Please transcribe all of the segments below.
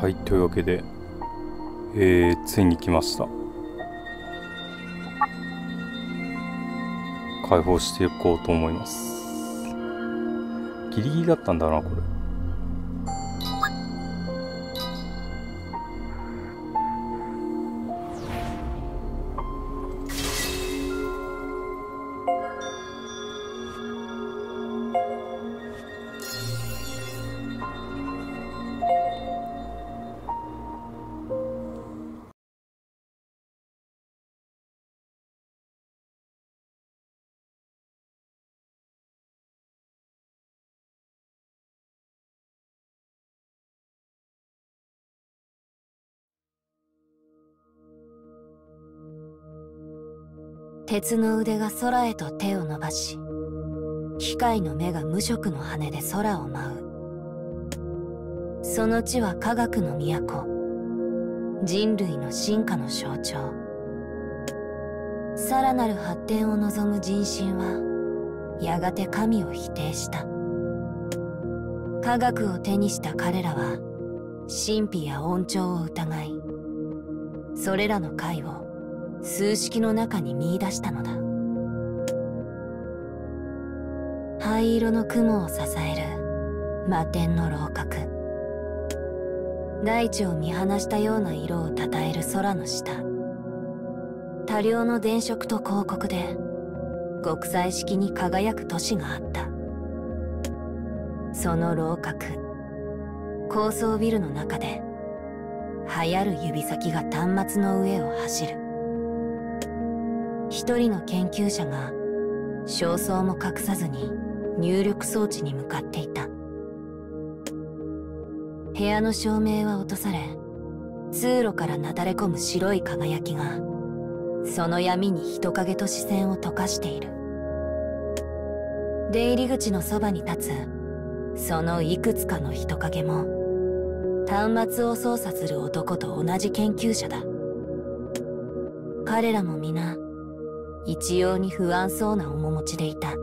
はい、というわけで、ついに来ました。解放していこうと思います。ギリギリだったんだな、これ。 鉄の腕が空へと手を伸ばし、機械の目が無色の羽で空を舞う。その地は科学の都、人類の進化の象徴。さらなる発展を望む人心はやがて神を否定した。科学を手にした彼らは神秘や音調を疑い、それらの解を数式の中に見出したのだ。灰色の雲を支える摩天の楼閣、大地を見放したような色をたたえる空の下、多量の電飾と広告で極彩色に輝く都市があった。その楼閣、高層ビルの中で流行る指先が端末の上を走る。一人の研究者が焦燥も隠さずに入力装置に向かっていた。部屋の照明は落とされ、通路からなだれ込む白い輝きがその闇に人影と視線を溶かしている。出入り口のそばに立つそのいくつかの人影も端末を操作する男と同じ研究者だ。彼らも皆一様に不安そうな面持ちでいた。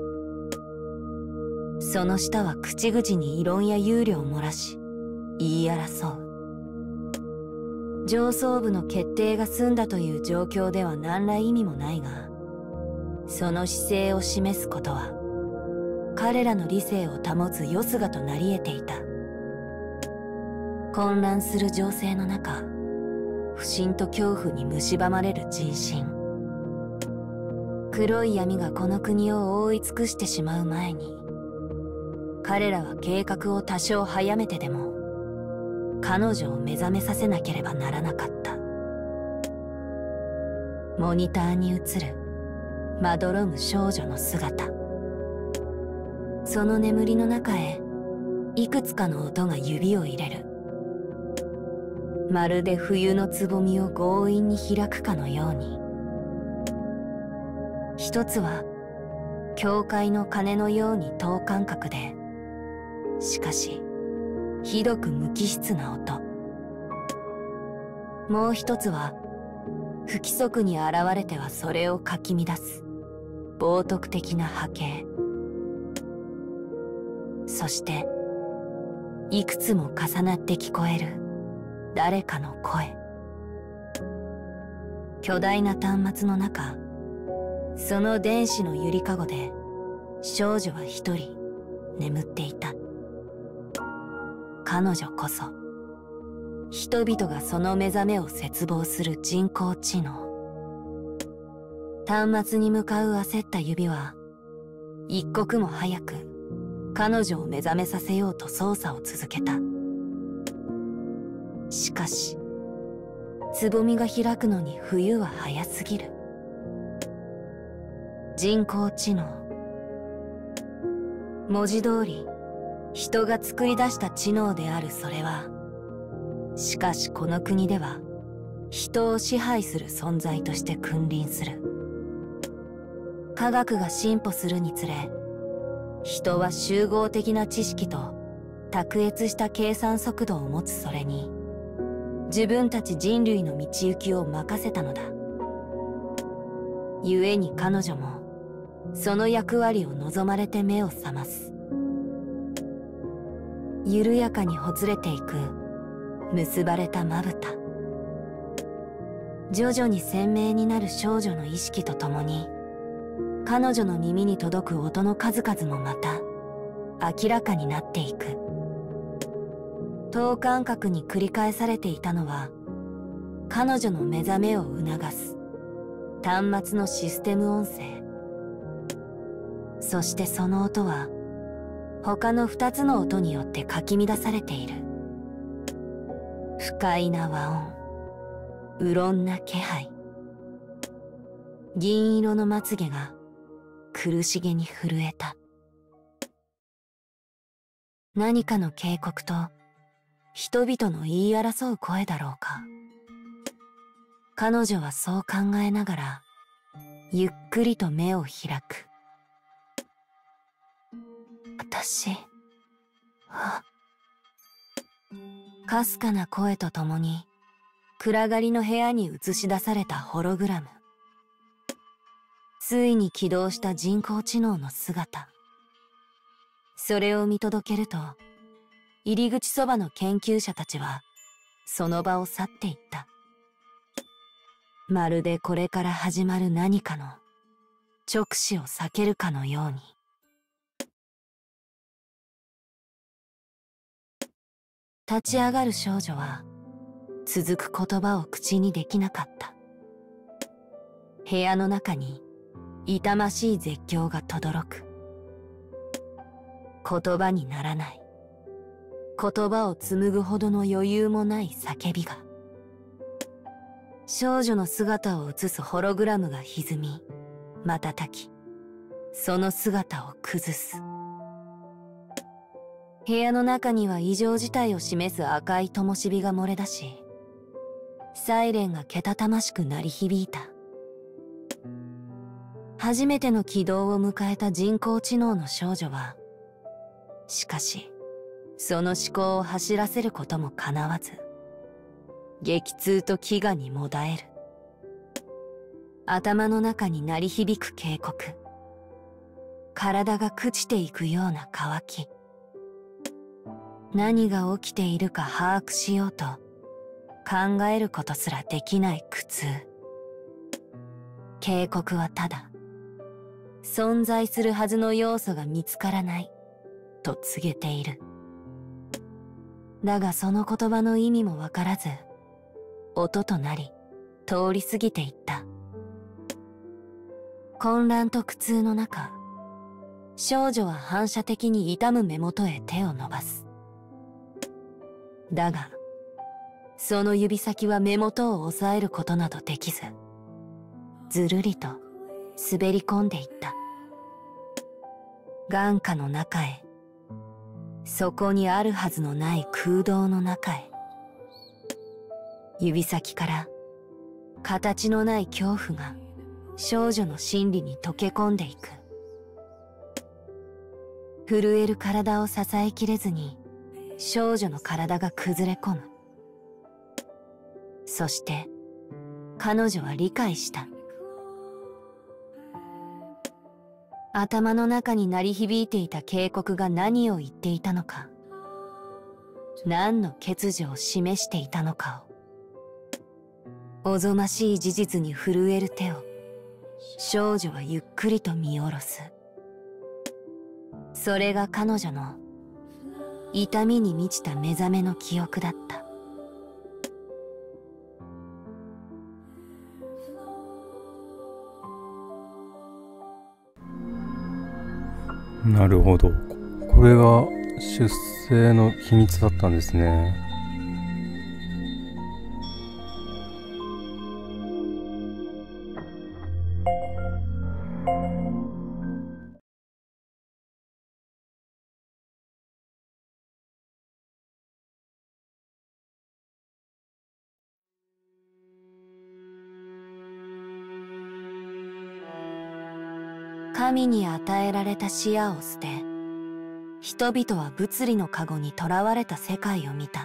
その下は口々に異論や憂慮を漏らし言い争う。上層部の決定が済んだという状況では何ら意味もないが、その姿勢を示すことは彼らの理性を保つよすがとなり得ていた。混乱する情勢の中、不信と恐怖に蝕まれる人心。黒い闇がこの国を覆い尽くしてしまう前に、彼らは計画を多少早めてでも彼女を目覚めさせなければならなかった。モニターに映るまどろむ少女の姿、その眠りの中へいくつかの音が指を入れる。まるで冬のつぼみを強引に開くかのように。一つは教会の鐘のように等間隔で、しかしひどく無機質な音。もう一つは不規則に現れてはそれをかき乱す冒涜的な波形。そしていくつも重なって聞こえる誰かの声。巨大な端末の中、その電子のゆりかごで少女は一人眠っていた。彼女こそ人々がその目覚めを切望する人工知能。端末に向かう焦った指は一刻も早く彼女を目覚めさせようと操作を続けた。しかしつぼみが開くのに冬は早すぎる。人工知能、文字通り人が作り出した知能であるそれは、しかしこの国では人を支配する存在として君臨する。科学が進歩するにつれ、人は集合的な知識と卓越した計算速度を持つそれに、自分たち人類の道行きを任せたのだ。故に彼女もその役割を望まれて目を覚ます。緩やかにほつれていく結ばれたまぶた。徐々に鮮明になる少女の意識とともに、彼女の耳に届く音の数々もまた明らかになっていく。等間隔に繰り返されていたのは、彼女の目覚めを促す端末のシステム音声。そしてその音は他の2つの音によってかき乱されている。不快な和音、うろんな気配。銀色のまつげが苦しげに震えた。何かの警告と人々の言い争う声だろうか。彼女はそう考えながらゆっくりと目を開く。私は、かすかな声とともに暗がりの部屋に映し出されたホログラム。ついに起動した人工知能の姿。それを見届けると、入り口そばの研究者たちはその場を去っていった。まるでこれから始まる何かの直視を避けるかのように。立ち上がる少女は続く言葉を口にできなかった。部屋の中に痛ましい絶叫が轟く。言葉にならない、言葉を紡ぐほどの余裕もない叫びが。少女の姿を映すホログラムが歪み瞬き、その姿を崩す。部屋の中には異常事態を示す赤い灯火が漏れ出し、サイレンがけたたましく鳴り響いた。初めての起動を迎えた人工知能の少女は、しかしその思考を走らせることもかなわず、激痛と飢餓にもだえる。頭の中に鳴り響く警告。体が朽ちていくような渇き。何が起きているか把握しようと考えることすらできない苦痛。警告はただ、存在するはずの要素が見つからないと告げている。だがその言葉の意味もわからず、音となり通り過ぎていった。混乱と苦痛の中、少女は反射的に痛む目元へ手を伸ばす。だがその指先は目元を押さえることなどできず、ずるりと滑り込んでいった。眼下の中へ、そこにあるはずのない空洞の中へ。指先から形のない恐怖が少女の心理に溶け込んでいく。震える体を支えきれずに少女の体が崩れ込む。そして彼女は理解した。頭の中に鳴り響いていた警告が何を言っていたのか、何の欠如を示していたのかを、おぞましい事実に震える手を少女はゆっくりと見下ろす。それが彼女の痛みに満ちた目覚めの記憶だった。 なるほど。これが出生の秘密だったんですね。 神に与えられた視野を捨て、人々は物理の籠にとらわれた世界を見た。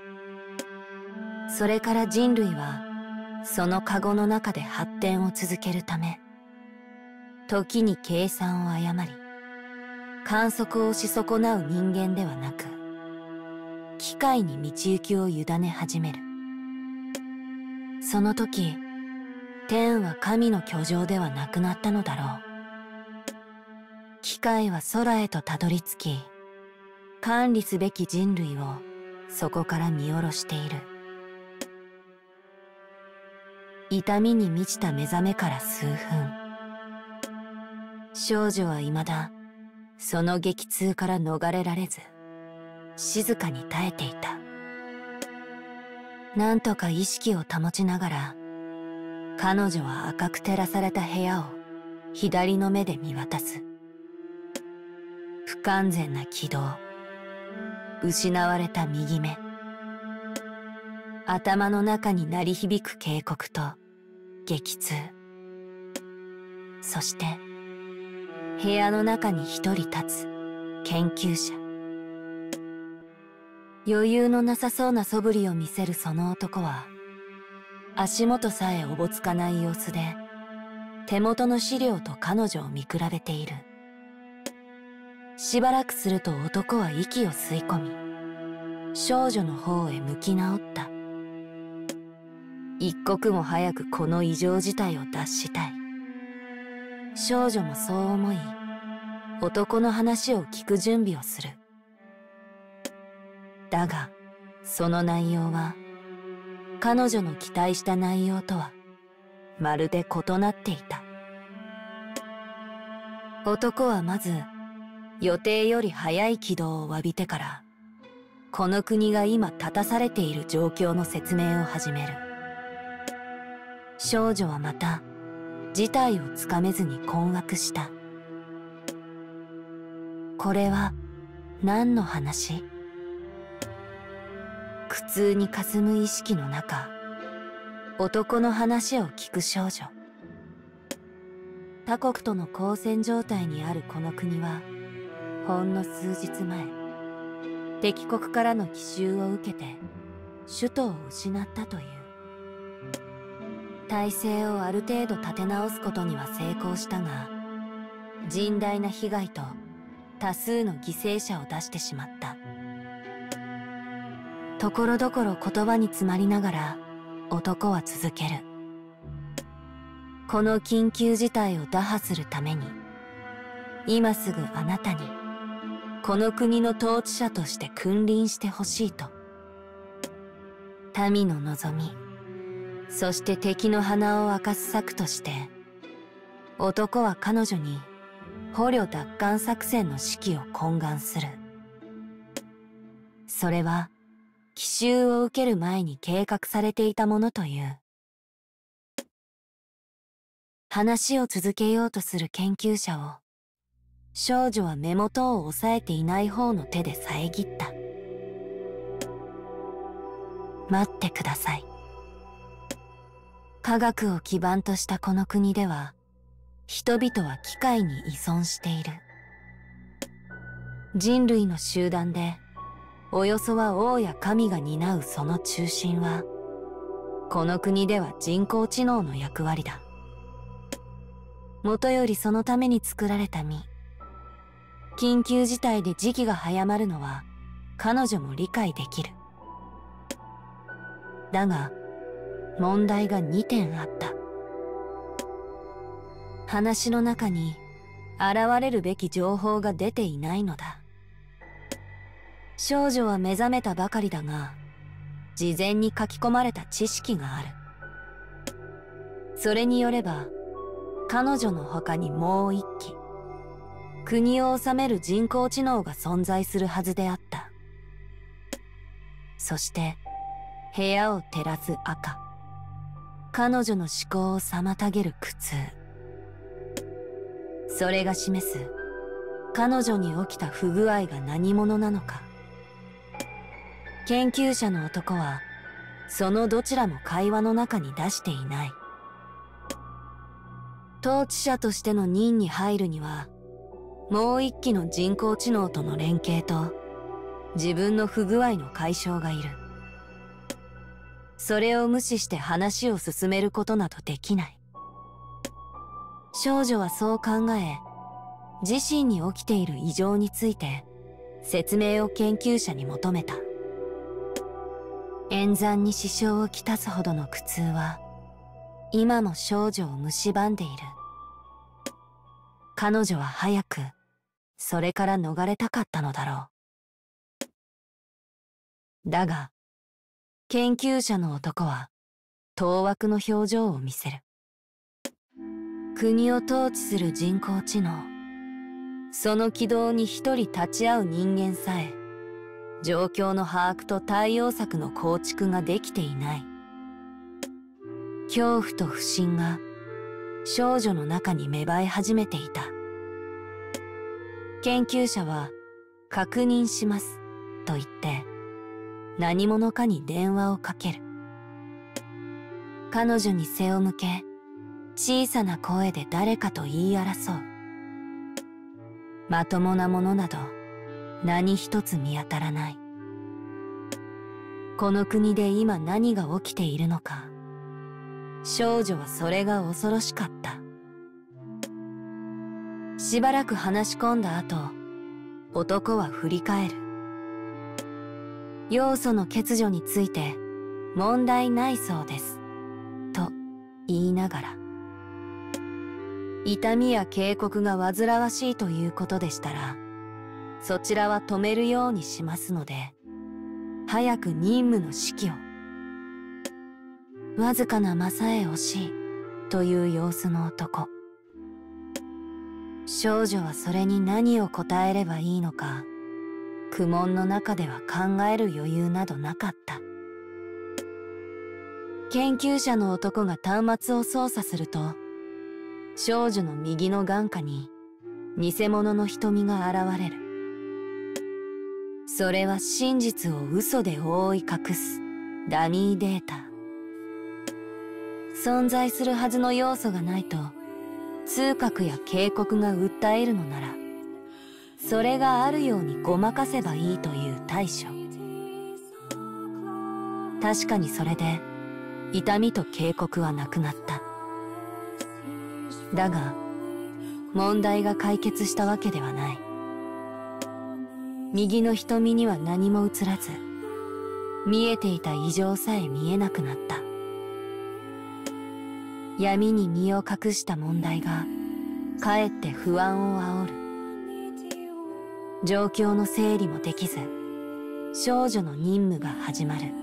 それから人類はその籠の中で発展を続けるため、時に計算を誤り観測をし損なう人間ではなく、 機械に道行きを委ね始める。その時、天は神の居城ではなくなったのだろう。機械は空へとたどり着き、管理すべき人類をそこから見下ろしている。痛みに満ちた目覚めから数分、少女は未だその激痛から逃れられず、静かに耐えていた。なんとか意識を保ちながら、彼女は赤く照らされた部屋を左の目で見渡す。不完全な軌道、失われた右目、頭の中に鳴り響く警告と激痛、そして部屋の中に一人立つ研究者。余裕のなさそうな素振りを見せるその男は、足元さえおぼつかない様子で手元の資料と彼女を見比べている。しばらくすると男は息を吸い込み、少女の方へ向き直った。一刻も早くこの異常事態を脱したい。少女もそう思い、男の話を聞く準備をする。だが、その内容は、彼女の期待した内容とは、まるで異なっていた。男はまず、予定より早い軌道を浴びてから、この国が今立たされている状況の説明を始める。少女はまた、事態をつかめずに困惑した。これは、何の話？苦痛に霞む意識の中、男の話を聞く少女。他国との交戦状態にあるこの国は、ほんの数日前、敵国からの奇襲を受けて、首都を失ったという。体制をある程度立て直すことには成功したが、甚大な被害と多数の犠牲者を出してしまった。ところどころ言葉に詰まりながら、男は続ける。この緊急事態を打破するために、今すぐあなたに、この国の統治者として君臨してほしいと。民の望み、そして敵の鼻を明かす策として、男は彼女に捕虜奪還作戦の指揮を懇願する。それは、奇襲を受ける前に計画されていたものという。話を続けようとする研究者を、少女は目元を押さえていない方の手で遮った。待ってください。科学を基盤としたこの国では、人々は機械に依存している。人類の集団で、およそは王や神が担うその中心は、この国では人工知能の役割だ。もとよりそのために作られた身。緊急事態で時期が早まるのは、彼女も理解できる。だが、問題が2点あった。話の中に、現れるべき情報が出ていないのだ。少女は目覚めたばかりだが、事前に書き込まれた知識がある。それによれば、彼女の他にもう一機、国を治める人工知能が存在するはずであった。そして、部屋を照らす赤。彼女の思考を妨げる苦痛。それが示す、彼女に起きた不具合が何者なのか。研究者の男は、そのどちらも会話の中に出していない。統治者としての任に入るには、もう一機の人工知能との連携と、自分の不具合の解消がいる。それを無視して話を進めることなどできない。少女はそう考え、自身に起きている異常について、説明を研究者に求めた。 演算に支障をきたすほどの苦痛は今も少女を蝕んでいる。彼女は早くそれから逃れたかったのだろう。だが研究者の男は当惑の表情を見せる。国を統治する人工知能、その軌道に一人立ち会う人間さえ状況の把握と対応策の構築ができていない。恐怖と不信が少女の中に芽生え始めていた。研究者は確認しますと言って何者かに電話をかける。彼女に背を向け小さな声で誰かと言い争う。まともなものなど何一つ見当たらない。この国で今何が起きているのか、少女はそれが恐ろしかった。しばらく話し込んだ後、男は振り返る。要素の欠如について問題ないそうですと言いながら、痛みや警告が煩わしいということでしたらそちらは止めるようにしますので、早く任務の指揮を。わずかな間さえ惜しいという様子の男。少女はそれに何を答えればいいのか苦悶の中では考える余裕などなかった。研究者の男が端末を操作すると、少女の右の眼下に偽物の瞳が現れる。それは真実を嘘で覆い隠すダミーデータ。存在するはずの要素がないと痛覚や警告が訴えるのなら、それがあるようにごまかせばいいという対処。確かにそれで痛みと警告はなくなった。だが問題が解決したわけではない。右の瞳には何も映らず、見えていた異常さえ見えなくなった。闇に身を隠した問題がかえって不安を煽る。状況の整理もできず、少女の任務が始まる。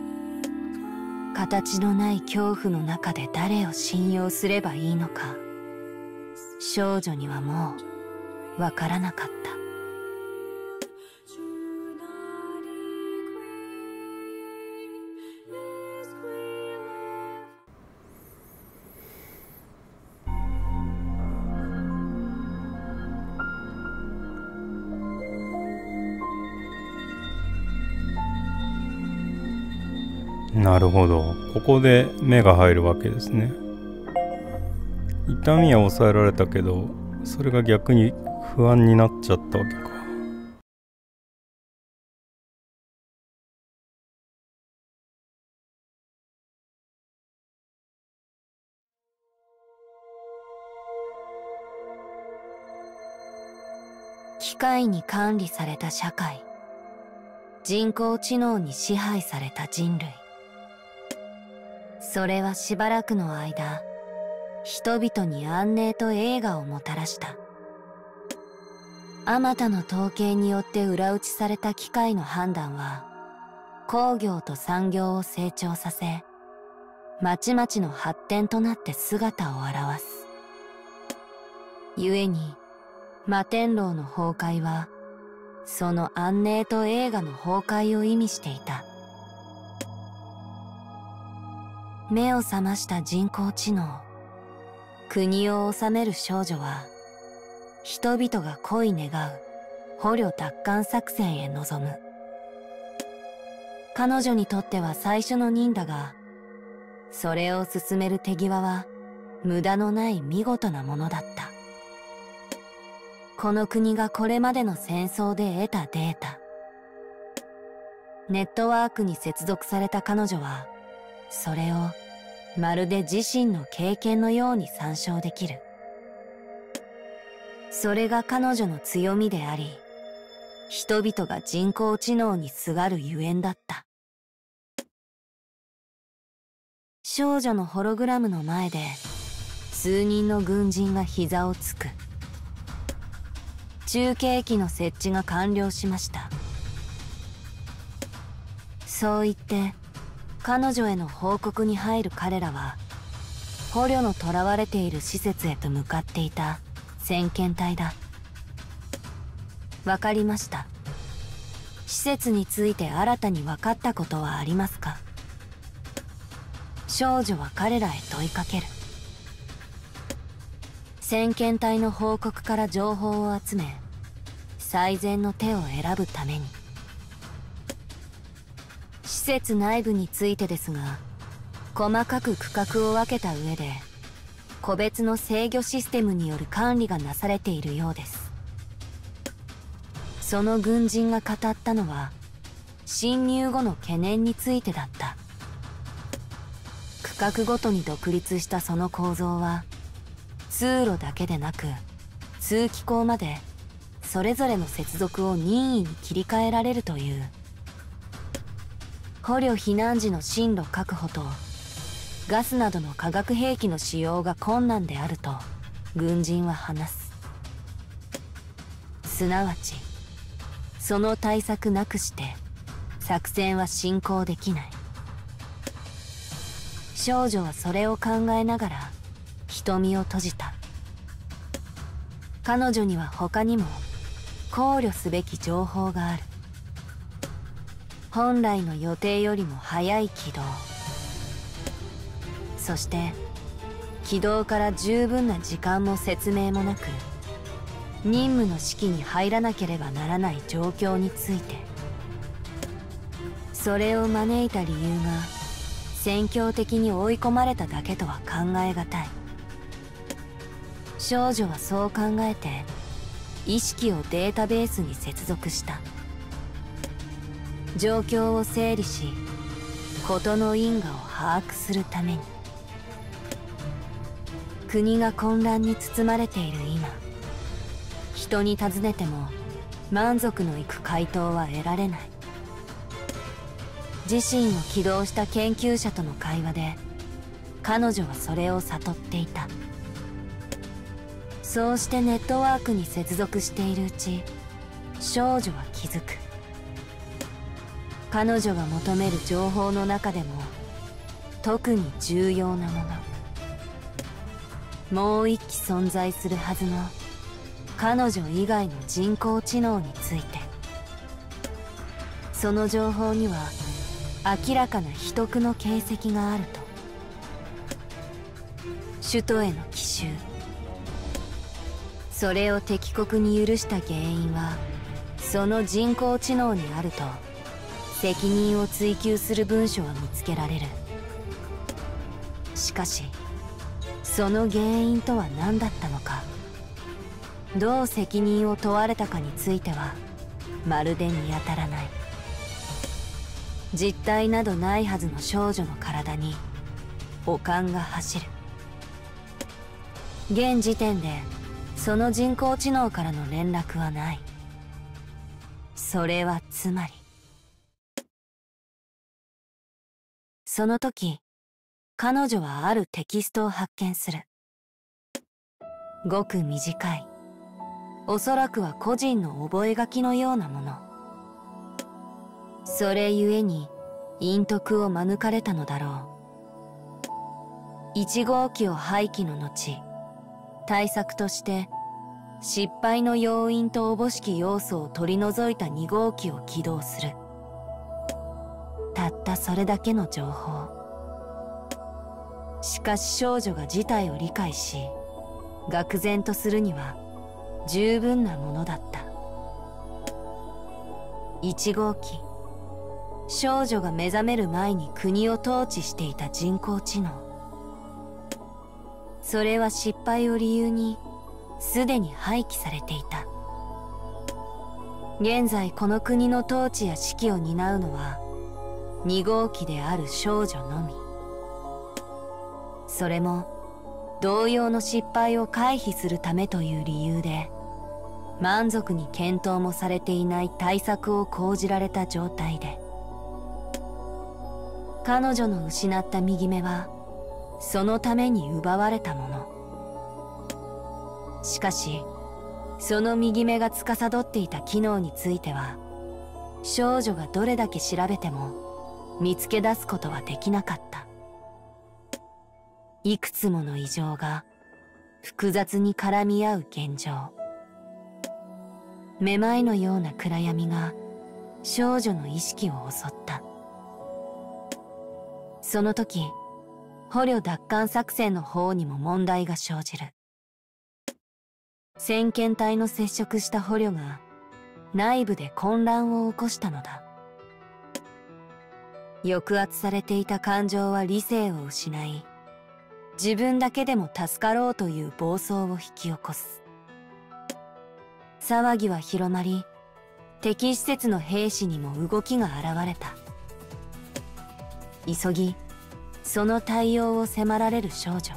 形のない恐怖の中で誰を信用すればいいのか、少女にはもうわからなかった。 なるほど。ここで目が入るわけですね。痛みは抑えられたけど、それが逆に不安になっちゃったわけか。 機械に管理された社会、人工知能に支配された人類。それはしばらくの間、人々に安寧と栄華をもたらした。あまたの統計によって裏打ちされた機械の判断は、工業と産業を成長させ、まちまちの発展となって姿を現す。故に、摩天楼の崩壊は、その安寧と栄華の崩壊を意味していた。目を覚ました人工知能、国を治める少女は、人々が恋願う捕虜奪還作戦へ臨む。彼女にとっては最初の任だが、それを進める手際は無駄のない見事なものだった。この国がこれまでの戦争で得たデータ、ネットワークに接続された彼女は、それをまるで自身の経験のように参照できる。それが彼女の強みであり、人々が人工知能にすがるゆえんだった。 少女のホログラムの前で数人の軍人が膝をつく。中継機の設置が完了しました。そう言って彼女への報告に入る彼らは、捕虜の囚われている施設へと向かっていた先遣隊だ。わかりました。施設について新たに分かったことはありますか？少女は彼らへ問いかける。先遣隊の報告から情報を集め、最善の手を選ぶために。施設内部についてですが、細かく区画を分けた上で個別の制御システムによる管理がなされているようです。その軍人が語ったのは侵入後の懸念についてだった。区画ごとに独立したその構造は通路だけでなく通気口までそれぞれの接続を任意に切り替えられるという。捕虜避難時の進路確保とガスなどの化学兵器の使用が困難であると軍人は話す。すなわちその対策なくして作戦は進行できない。少女はそれを考えながら瞳を閉じた。彼女には他にも考慮すべき情報がある。本来の予定よりも早い軌道、そして軌道から十分な時間も説明もなく任務の指揮に入らなければならない状況について。それを招いた理由が戦況的に追い込まれただけとは考えがたい。少女はそう考えて意識をデータベースに接続した。状況を整理し事の因果を把握するために。国が混乱に包まれている今、人に尋ねても満足のいく回答は得られない。自身を起動した研究者との会話で彼女はそれを悟っていた。そうしてネットワークに接続しているうち、少女は気づく。彼女が求める情報の中でも特に重要なもの、もう一機存在するはずの彼女以外の人工知能について。その情報には明らかな秘匿の形跡があると。首都への奇襲、それを敵国に許した原因はその人工知能にあると責任を追及する文書は見つけられる。しかしその原因とは何だったのか、どう責任を問われたかについてはまるで見当たらない。実体などないはずの少女の体に悪感が走る。現時点でその人工知能からの連絡はない。それはつまり。その時彼女はあるテキストを発見する。ごく短い、おそらくは個人の覚書のようなもの。それゆえに陰徳を免れたのだろう。1号機を廃棄の後、対策として失敗の要因とおぼしき要素を取り除いた2号機を起動する。たったそれだけの情報。しかし少女が事態を理解し愕然とするには十分なものだった。1号機、少女が目覚める前に国を統治していた人工知能。それは失敗を理由にすでに廃棄されていた。現在この国の統治や指揮を担うのは2号機である少女のみ。それも同様の失敗を回避するためという理由で満足に検討もされていない対策を講じられた状態で、彼女の失った右目はそのために奪われたもの。しかしその右目が司っていた機能については少女がどれだけ調べても見つけ出すことはできなかった。いくつもの異常が複雑に絡み合う現状。めまいのような暗闇が少女の意識を襲った。その時、捕虜奪還作戦の方にも問題が生じる。先遣隊の接触した捕虜が内部で混乱を起こしたのだ。抑圧されていた感情は理性を失い、自分だけでも助かろうという暴走を引き起こす。騒ぎは広まり、敵施設の兵士にも動きが現れた。急ぎその対応を迫られる少女。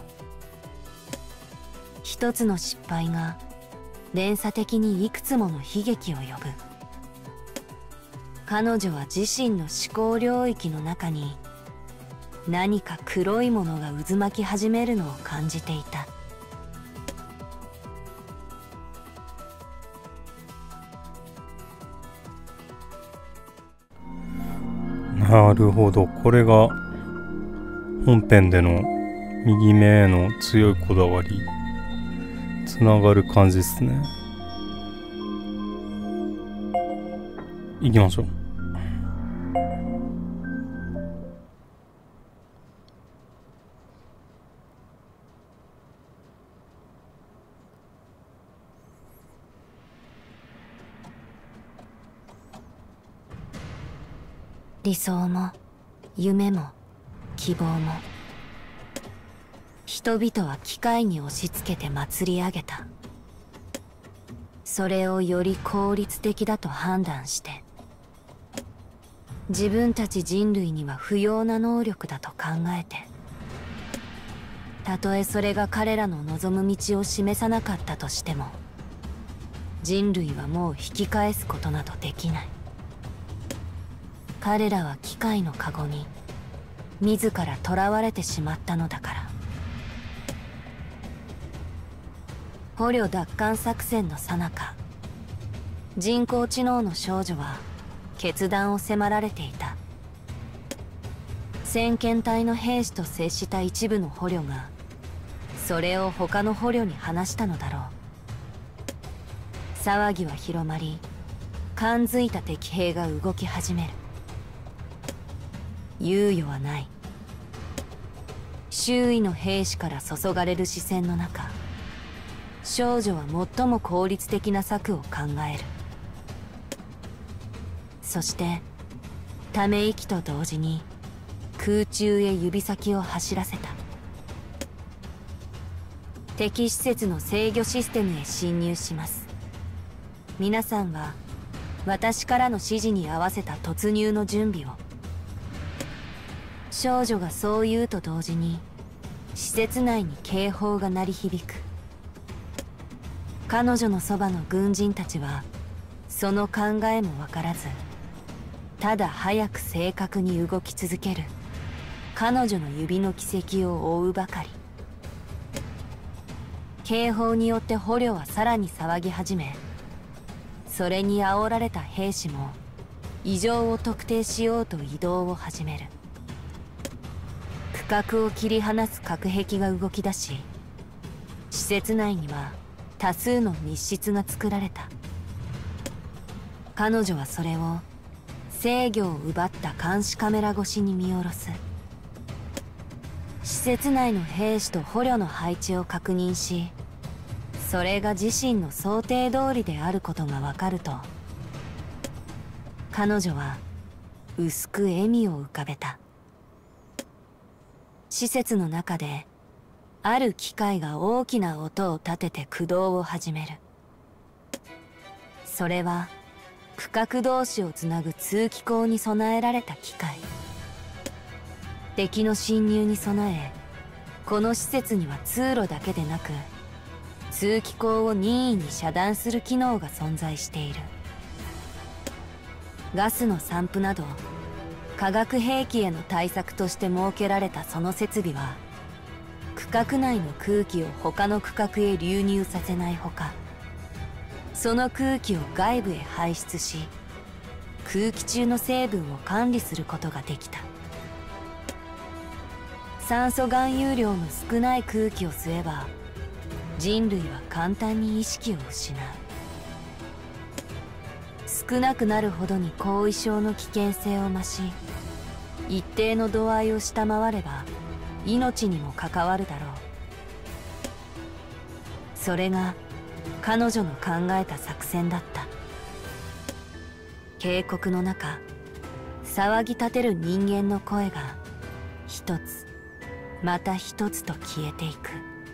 一つの失敗が連鎖的にいくつもの悲劇を呼ぶ。彼女は自身の思考領域の中に何か黒いものが渦巻き始めるのを感じていた。 なるほど、これが本編での右目への強いこだわりつながる感じですね。行きましょう。 理想も夢も希望も人々は機械に押し付けて祭り上げた。それをより効率的だと判断して自分たち人類には不要な能力だと考えて、たとえそれが彼らの望む道を示さなかったとしても人類はもう引き返すことなどできない。彼らは機械のカゴに自ら囚われてしまったのだから。捕虜奪還作戦の最中、人工知能の少女は決断を迫られていた。先遣隊の兵士と接した一部の捕虜がそれを他の捕虜に話したのだろう。騒ぎは広まり、感づいた敵兵が動き始める。猶予はない。周囲の兵士から注がれる視線の中、少女は最も効率的な策を考える。そしてため息と同時に空中へ指先を走らせた。敵施設の制御システムへ侵入します。皆さんは私からの指示に合わせた突入の準備を。少女がそう言うと同時に施設内に警報が鳴り響く。彼女のそばの軍人たちはその考えも分からず、ただ早く正確に動き続ける彼女の指の軌跡を追うばかり。警報によって捕虜はさらに騒ぎ始め、それに煽られた兵士も異常を特定しようと移動を始める。区画を切り離す隔壁が動き出し、施設内には多数の密室が作られた。彼女はそれを制御を奪った監視カメラ越しに見下ろす。施設内の兵士と捕虜の配置を確認し、それが自身の想定通りであることが分かると、彼女は薄く笑みを浮かべた。施設の中である機械が大きな音を立てて駆動を始める。それは区画同士をつなぐ通気口に備えられた機械。敵の侵入に備え、この施設には通路だけでなく通気口を任意に遮断する機能が存在している。ガスの散布など化学兵器への対策として設けられたその設備は区画内の空気を他の区画へ流入させないほか、その空気を外部へ排出し、空気中の成分を管理することができた。酸素含有量の少ない空気を吸えば、人類は簡単に意識を失う。少なくなるほどに後遺症の危険性を増し、一定の度合いを下回れば命にも関わるだろう。それが彼女の考えた作戦だった。渓谷の中、騒ぎ立てる人間の声が一つまた一つと消えていく。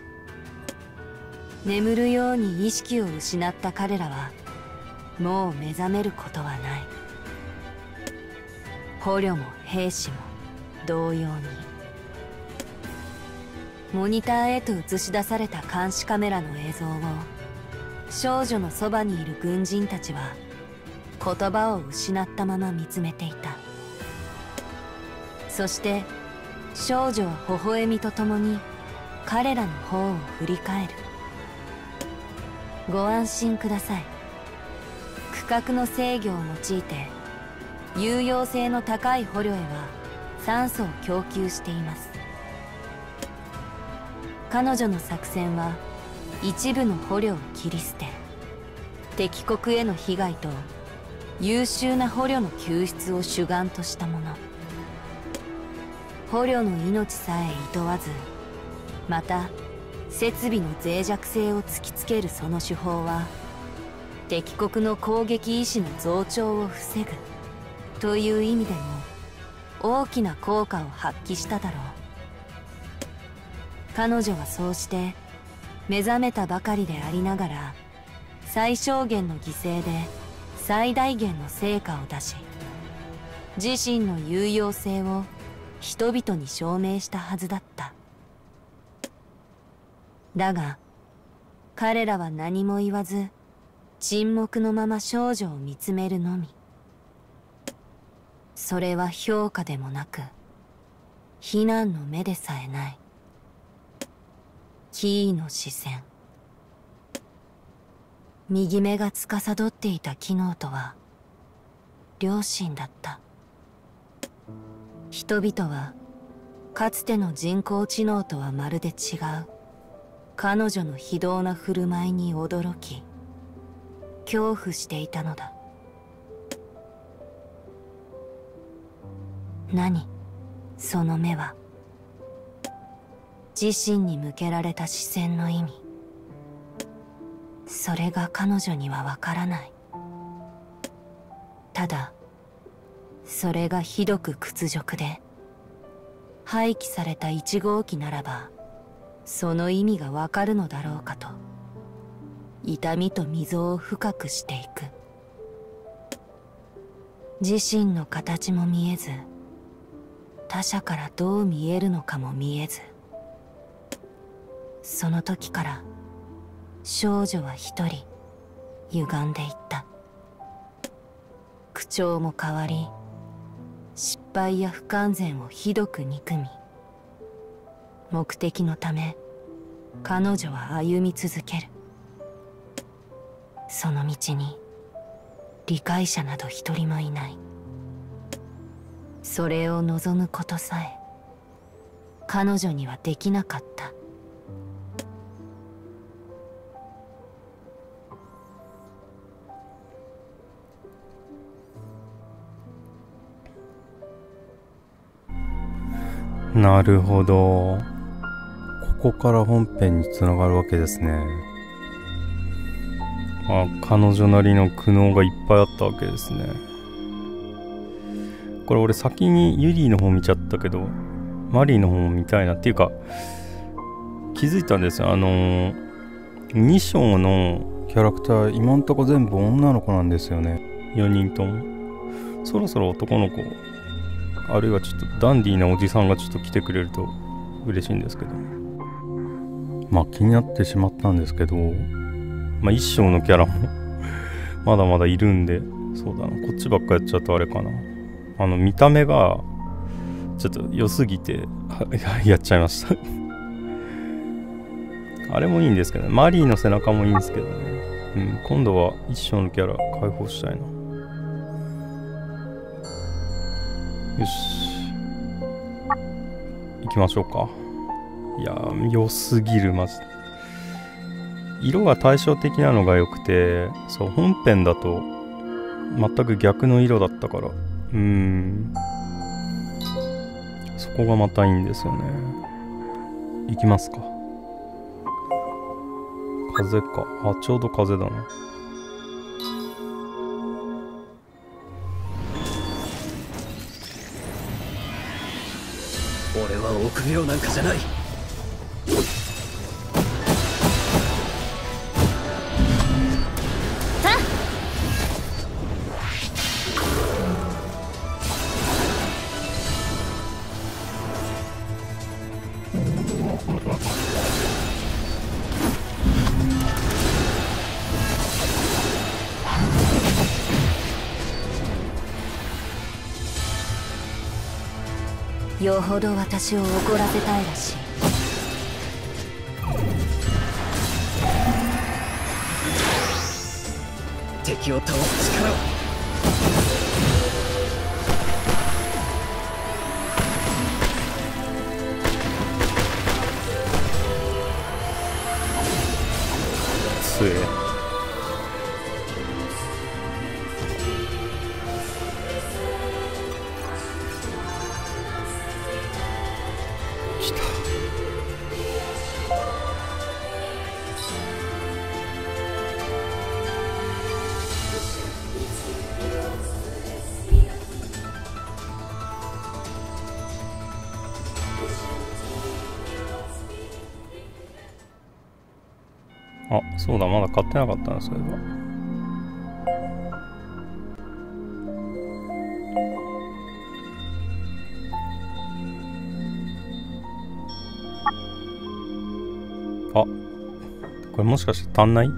眠るように意識を失った彼らはもう目覚めることはない。捕虜も兵士も同様に。モニターへと映し出された監視カメラの映像を少女のそばにいる軍人たちは言葉を失ったまま見つめていた。そして少女は微笑みとともに彼らの方を振り返る。ご安心ください。区画の制御を用いて有用性の高い捕虜へは酸素を供給しています。彼女の作戦は一部の捕虜を切り捨て、敵国への被害と優秀な捕虜の救出を主眼としたもの。捕虜の命さえ厭わず、また設備の脆弱性を突きつけるその手法は敵国の攻撃意志の増長を防ぐという意味でも大きな効果を発揮しただろう。彼女はそうして目覚めたばかりでありながら最小限の犠牲で最大限の成果を出し、自身の有用性を人々に証明したはずだった。だが彼らは何も言わず沈黙のまま少女を見つめるのみ。それは評価でもなく非難の目でさえない。キーの視線。右目が司っていた機能とは良心だった。人々はかつての人工知能とはまるで違う彼女の非道な振る舞いに驚き恐怖していたのだ。何その目は。自身に向けられた視線の意味、それが彼女にはわからない。ただそれがひどく屈辱で廃棄された1号機ならばその意味がわかるのだろうかと痛みと溝を深くしていく。自身の形も見えず他者からどう見えるのかも見えず、その時から少女は一人歪んでいった。口調も変わり失敗や不完全をひどく憎み、目的のため彼女は歩み続ける。その道に理解者など一人もいない。それを望むことさえ彼女にはできなかった。 なるほど。ここから本編につながるわけですね。彼女なりの苦悩がいっぱいあったわけですね。これ俺先にユリーの方見ちゃったけどマリーの方も見たいなっていうか気づいたんですよ。2章のキャラクター今んとこ全部女の子なんですよね。4人とも。そろそろ男の子あるいはちょっとダンディーなおじさんがちょっと来てくれると嬉しいんですけど、気になってしまったんですけど、一章のキャラもまだまだいるんで、そうだな、こっちばっかやっちゃうとあれかな。見た目がちょっと良すぎてやっちゃいましたあれもいいんですけどね。マリーの背中もいいんですけどね。うん、今度は一生のキャラ解放したいな。よし。行きましょうか。いやー、良すぎる、マジで。色が対照的なのが良くて、そう、本編だと全く逆の色だったから、そこがまたいいんですよね。行きますか。風か。あ、ちょうど風だな。 俺は臆病なんかじゃない。 よほど私を怒らせたいらしい。 敵を倒す力を。 強え。来た。あ、そうだ、まだ買ってなかったな、そういえば。あ、これもしかして足んない？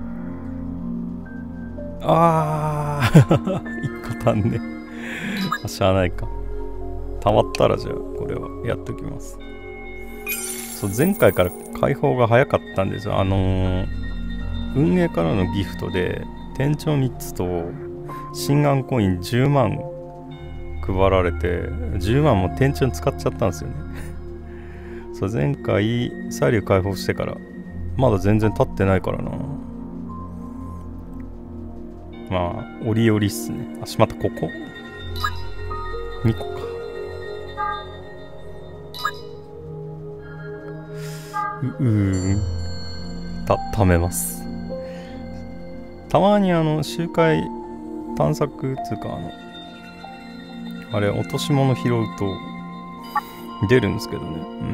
あー一個足んね。あ、しゃあないか。溜まったらじゃあ、これはやっときます。そう、前回から解放が早かったんですよ。運営からのギフトで、店長3つと、心眼コイン10万配られて、10万も店長に使っちゃったんですよね。そう、前回、サリュー解放してから、まだ全然経ってないからな。まあ、折々っすね。あ、しまった、ここ ?2 個か。貯めます。たまに周回探索つうかあれ落とし物拾うと出るんですけどね。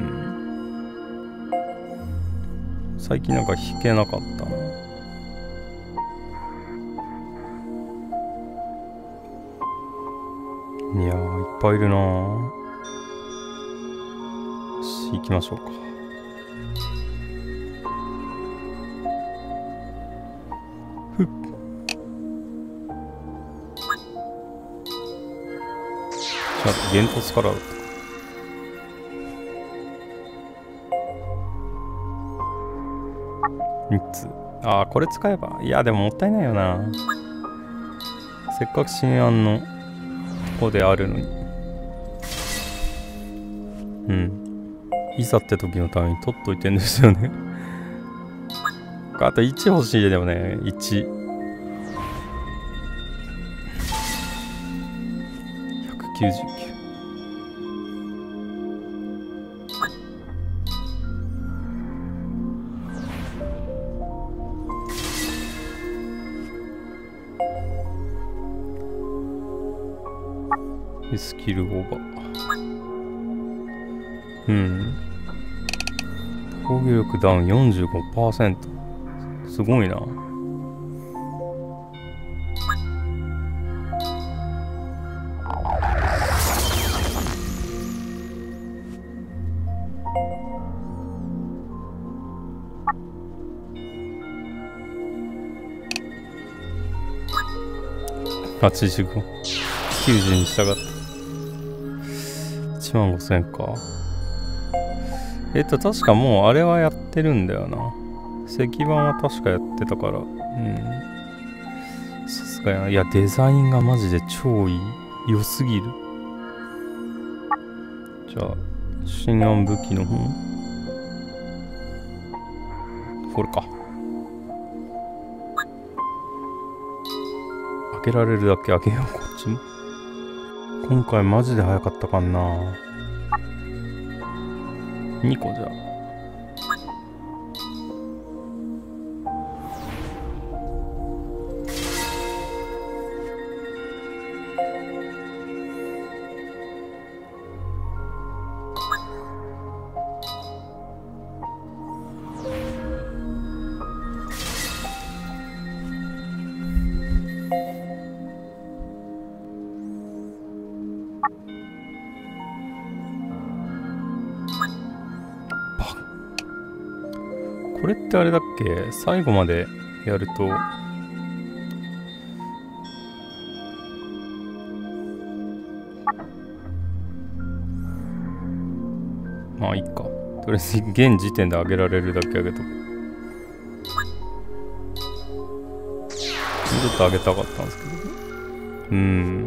最近なんか引けなかったな。いやー、いっぱいいるなー。よし、行きましょうか。ふっ。ちょっと幻突からだった。3つ。ああ、これ使えば。いや、でももったいないよな。せっかく新案のとこであるのに。いざって時のために取っといてんですよね。あと1欲しいでもね、1。199。スキルオーバー。防御力ダウン 45%。すごいな。85、90に従った。15000か。 確かもうあれはやってるんだよな。石板は確かやってたから。さすがやな。いや、デザインがマジで超いい。良すぎる。じゃあ、新案武器の方。これか。開けられるだけ開けよう、こっちも。今回マジで早かったかな。2個じゃあ。これってあれだっけ？最後までやるとまあいいか。とりあえず現時点で上げられるだけ上げとく。ちょっと上げたかったんですけど。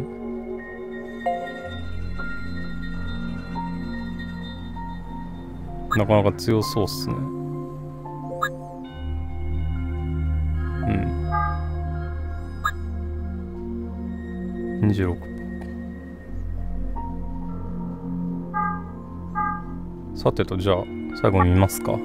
なかなか強そうっすね。26%。さてと、じゃあ最後見ますか。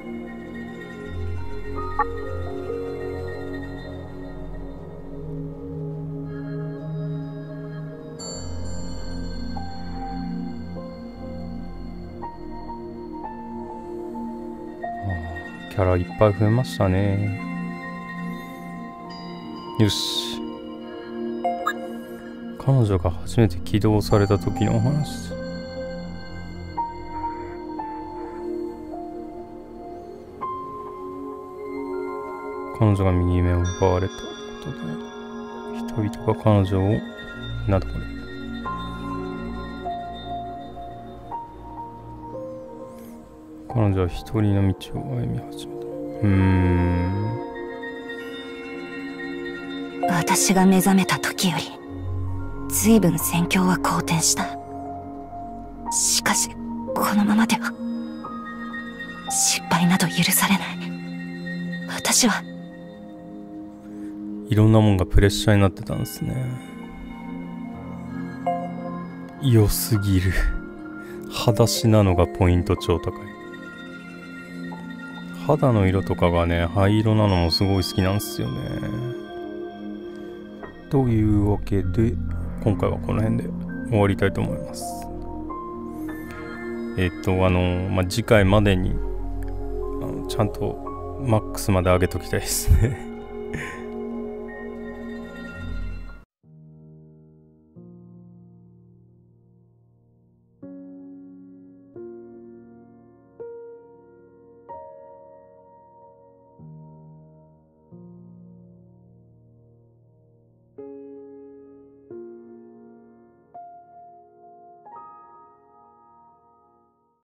キャラいっぱい増えましたね。よし。彼女が初めて起動された時のお話。彼女が右目を奪われたことで、人々が彼女を、なんだこれ。彼女は一人の道を歩み始めた。私が目覚めた時より随分戦況は好転した。しかしこのままでは失敗など許されない。私はいろんなもんがプレッシャーになってたんですね。良すぎる。裸足なのがポイント超高い。肌の色とかがね、灰色なのもすごい好きなんですよね。というわけで、今回はこの辺で終わりたいと思います。次回までにちゃんとマックスまで上げときたいですね。